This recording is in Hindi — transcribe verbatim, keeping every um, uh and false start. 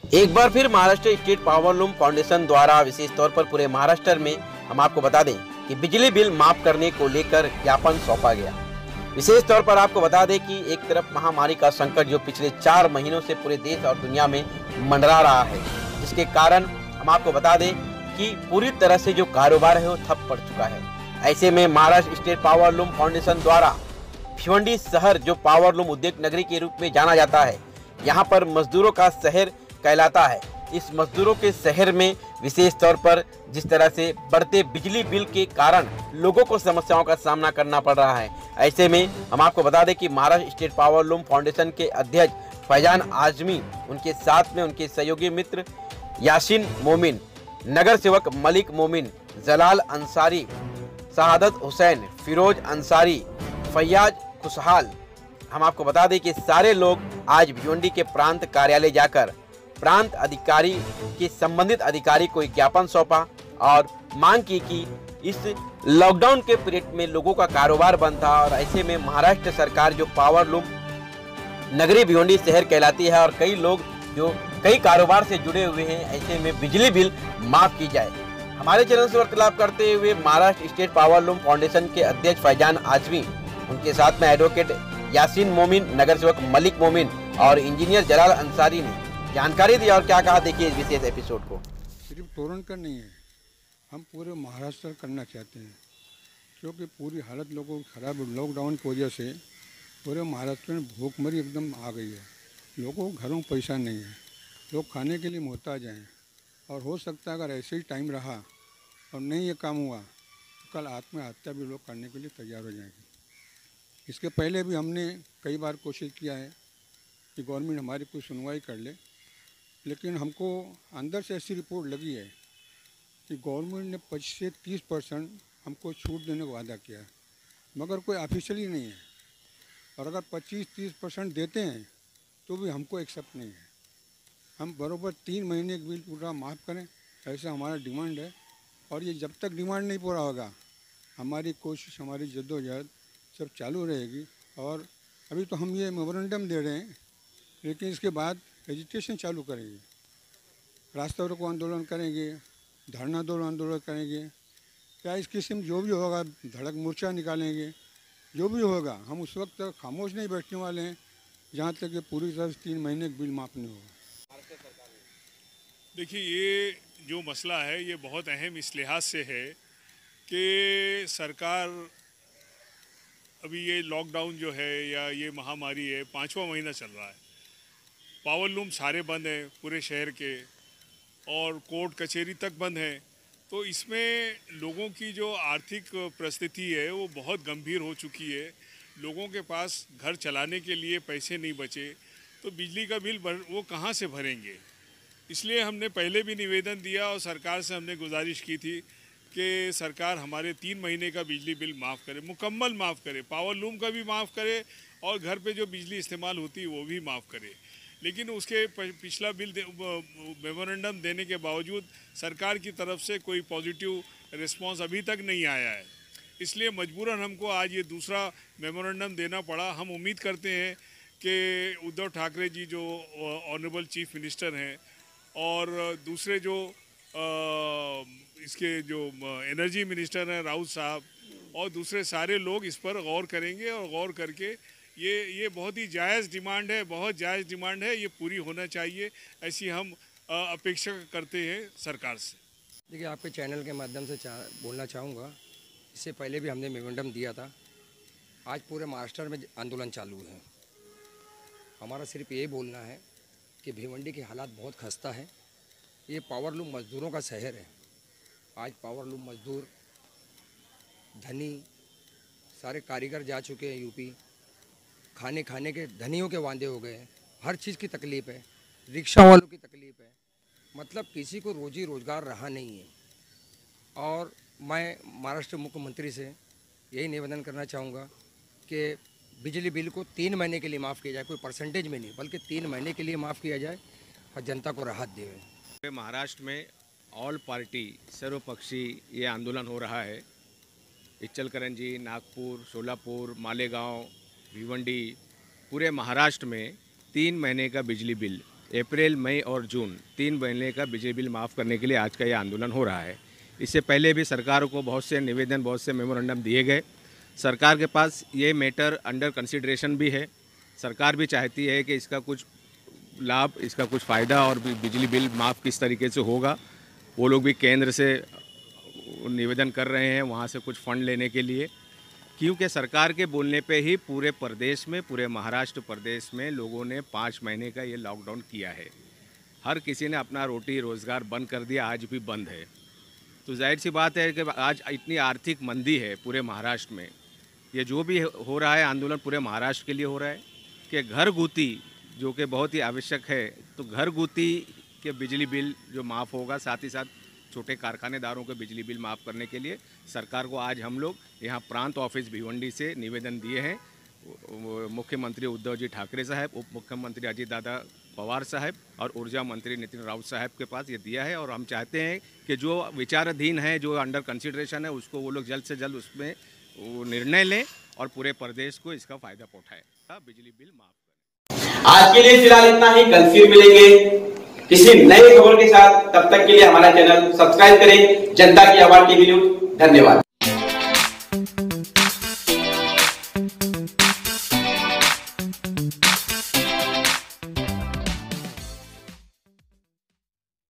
एक बार फिर Maharashtra state power loom foundation द्वारा विशेष तौर पर पूरे महाराष्ट्र में हम आपको बता दें कि बिजली बिल माफ करने को लेकर ज्ञापन सौंपा गया। विशेष तौर पर आपको बता दें कि एक तरफ महामारी का संकट जो पिछले चार महीनों से पूरे देश और दुनिया में मंडरा रहा है, जिसके कारण हम आपको बता दें कि पूरी तरह से जो कारोबार है वो ठप पड़ चुका है। ऐसे में Maharashtra state power loom foundation द्वारा भिवंडी शहर जो पावर लूम उद्योग नगरी के रूप में जाना जाता है, यहाँ पर मजदूरों का शहर कहलाता है। इस मजदूरों के शहर में विशेष तौर पर जिस तरह से बढ़ते बिजली बिल के कारण लोगों को समस्याओं का सामना करना पड़ रहा है, ऐसे में हम आपको बता दें कि Maharashtra state power loom foundation के अध्यक्ष फैजान आजमी, उनके साथ में उनके सहयोगी मित्र यासीन मोमिन, नगर सेवक मलिक मोमिन, जलाल अंसारी, शहादत हुसैन, फिरोज अंसारी, फैयाज खुशहाल, हम आपको बता दें कि सारे लोग आज भिवंडी के प्रांत कार्यालय जाकर प्रांत अधिकारी के संबंधित अधिकारी को एक ज्ञापन सौंपा और मांग की कि इस लॉकडाउन के पीरियड में लोगों का कारोबार बंद था और ऐसे में महाराष्ट्र सरकार जो पावर लूम नगरी भिवंडी शहर कहलाती है और कई लोग जो कई कारोबार से जुड़े हुए हैं, ऐसे में बिजली बिल माफ की जाए। हमारे चैनल से वार्तालाप करते हुए Maharashtra state power loom foundation के अध्यक्ष फैजान आजमी, उनके साथ में एडवोकेट यासीन मोमिन, नगर सेवक मलिक मोमिन और इंजीनियर जलाल अंसारी ने जानकारी दी और क्या कहा, देखिए इस विशेष एपिसोड को। सिर्फ तोरण का नहीं है, हम पूरे महाराष्ट्र करना चाहते हैं क्योंकि पूरी हालत लोगों की खराब है। लॉकडाउन की वजह से पूरे महाराष्ट्र में भूखमरी एकदम आ गई है। लोगों को घरों में पैसा नहीं है, लोग खाने के लिए मोहताज हैं और हो सकता है अगर ऐसे ही टाइम रहा और नहीं ये काम हुआ तो कल आत्महत्या भी लोग करने के लिए तैयार हो जाएंगे। इसके पहले भी हमने कई बार कोशिश किया है कि गवर्नमेंट हमारी कोई सुनवाई कर ले, लेकिन हमको अंदर से ऐसी रिपोर्ट लगी है कि गवर्नमेंट ने पच्चीस से तीस परसेंट हमको छूट देने का वादा किया है, मगर कोई ऑफिशियली नहीं है। और अगर पच्चीस तीस परसेंट देते हैं तो भी हमको एक्सेप्ट नहीं है। हम बरोबर तीन महीने का बिल पूरा माफ़ करें, ऐसा हमारा डिमांड है। और ये जब तक डिमांड नहीं पूरा होगा हमारी कोशिश, हमारी जद्दोजहद सब चालू रहेगी। और अभी तो हम ये मेमोरेंडम दे रहे हैं, लेकिन इसके बाद एजिटेशन चालू करेंगे, रास्ता रोको आंदोलन करेंगे, धरना दो आंदोलन करेंगे, क्या इस किस्म जो भी होगा, धड़क मोर्चा निकालेंगे, जो भी होगा हम उस वक्त तक खामोश नहीं बैठने वाले हैं जहाँ तक कि पूरी तरह से तीन महीने का बिल माफ नहीं होगा। देखिए, ये जो मसला है ये बहुत अहम इस लिहाज से है कि सरकार अभी ये लॉकडाउन जो है या ये महामारी है, पाँचवा महीना चल रहा है, पावर लूम सारे बंद हैं पूरे शहर के और कोर्ट कचहरी तक बंद हैं। तो इसमें लोगों की जो आर्थिक परिस्थिति है वो बहुत गंभीर हो चुकी है। लोगों के पास घर चलाने के लिए पैसे नहीं बचे तो बिजली का बिल भर वो कहाँ से भरेंगे। इसलिए हमने पहले भी निवेदन दिया और सरकार से हमने गुजारिश की थी कि सरकार हमारे तीन महीने का बिजली बिल माफ़ करे, मुकम्मल माफ़ करे, पावर लूम का भी माफ़ करे और घर पे जो बिजली इस्तेमाल होती है वो भी माफ़ करे। लेकिन उसके पिछला बिल दे, मेमोरेंडम देने के बावजूद सरकार की तरफ से कोई पॉजिटिव रिस्पांस अभी तक नहीं आया है। इसलिए मजबूरन हमको आज ये दूसरा मेमोरेंडम देना पड़ा। हम उम्मीद करते हैं कि उद्धव ठाकरे जी जो ऑनरेबल चीफ मिनिस्टर हैं और दूसरे जो आ, इसके जो एनर्जी मिनिस्टर हैं राउत साहब और दूसरे सारे लोग इस पर गौर करेंगे और गौर करके ये ये बहुत ही जायज़ डिमांड है, बहुत जायज़ डिमांड है, ये पूरी होना चाहिए, ऐसी हम अपेक्षा करते हैं सरकार से। देखिए, आपके चैनल के माध्यम से चा, बोलना चाहूँगा, इससे पहले भी हमने मेमोरेंडम दिया था। आज पूरे महाराष्ट्र में आंदोलन चालू है। हमारा सिर्फ ये बोलना है कि भिवंडी के हालात बहुत खस्ता है। ये पावर लूम मजदूरों का शहर है। आज पावर लूम मजदूर, धनी, सारे कारीगर जा चुके हैं यूपी, खाने खाने के धनियों के वांदे हो गए हैं, हर चीज़ की तकलीफ़ है, रिक्शा वालों की तकलीफ़ है, मतलब किसी को रोजी रोज़गार रहा नहीं है। और मैं महाराष्ट्र मुख्यमंत्री से यही निवेदन करना चाहूँगा कि बिजली बिल को तीन महीने के लिए माफ़ किया जाए, कोई परसेंटेज में नहीं बल्कि तीन महीने के लिए माफ़ किया जाए और जनता को राहत देवे। महाराष्ट्र में ऑल पार्टी सर्वपक्षी ये आंदोलन हो रहा है। इचलकरंजी, नागपुर, सोलापुर, मालेगांव, भिवंडी, पूरे महाराष्ट्र में तीन महीने का बिजली बिल अप्रैल, मई और जून तीन महीने का बिजली बिल माफ़ करने के लिए आज का ये आंदोलन हो रहा है। इससे पहले भी सरकार को बहुत से निवेदन, बहुत से मेमोरेंडम दिए गए। सरकार के पास ये मैटर अंडर कंसिडरेशन भी है। सरकार भी चाहती है कि इसका कुछ लाभ, इसका कुछ फ़ायदा और बिजली बिल माफ़ किस तरीके से होगा। वो लोग भी केंद्र से निवेदन कर रहे हैं वहाँ से कुछ फंड लेने के लिए, क्योंकि सरकार के बोलने पे ही पूरे प्रदेश में, पूरे महाराष्ट्र प्रदेश में लोगों ने पाँच महीने का ये लॉकडाउन किया है। हर किसी ने अपना रोटी रोज़गार बंद कर दिया, आज भी बंद है। तो जाहिर सी बात है कि आज इतनी आर्थिक मंदी है पूरे महाराष्ट्र में। ये जो भी हो रहा है आंदोलन पूरे महाराष्ट्र के लिए हो रहा है कि घर गुती जो कि बहुत ही आवश्यक है, तो घर गुती के बिजली बिल जो माफ़ होगा, साथ ही साथ छोटे कारखानेदारों के बिजली बिल माफ़ करने के लिए सरकार को आज हम लोग यहाँ प्रांत ऑफिस भिवंडी से निवेदन दिए हैं। मुख्यमंत्री उद्धव जी ठाकरे साहब, उप मुख्यमंत्री अजीत दादा पवार साहब और ऊर्जा मंत्री नितिन राउत साहब के पास ये दिया है। और हम चाहते हैं कि जो विचाराधीन है, जो अंडर कंसिडरेशन है, उसको वो लोग जल्द से जल्द उसमें निर्णय लें और पूरे प्रदेश को इसका फ़ायदा पहुँचाएं, बिजली बिल माफ़ करें। आज के लिए फिलहाल इतना ही। कल फिर मिलेंगे किसी नए खबर के साथ। तब तक के लिए हमारा चैनल सब्सक्राइब करें। जनता की आवाज टीवी न्यूज। धन्यवाद।